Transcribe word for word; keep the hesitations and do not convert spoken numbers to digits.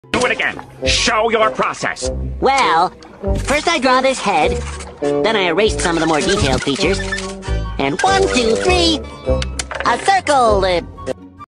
Do it again. Show your process. Well, first I draw this head, then I erased some of the more detailed features. And one, two, three, a circle! Uh,